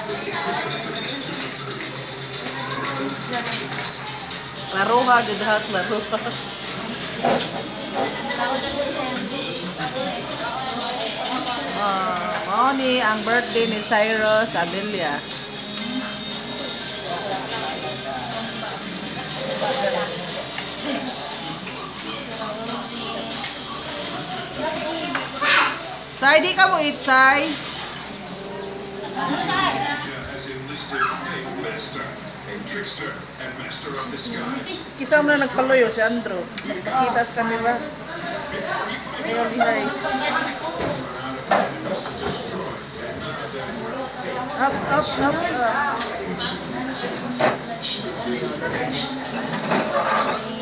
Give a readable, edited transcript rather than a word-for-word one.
Laro ha, gudhat, laro ha. Ni ang birthday ni Cyrus Abelia. Sai, di ka mo eat, Sai? Kisa mo na nagpaloyo si Andrew. Kita sa camera. Ayaw Sai. Ups, ups, ups, ups.